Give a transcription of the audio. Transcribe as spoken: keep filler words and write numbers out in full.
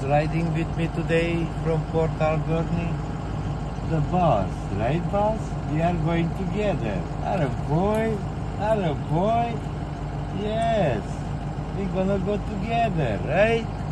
riding with me today from Port Alberni. The bus, right bus? We are going together. Atta boy, atta boy. Yes, we're gonna go together, right?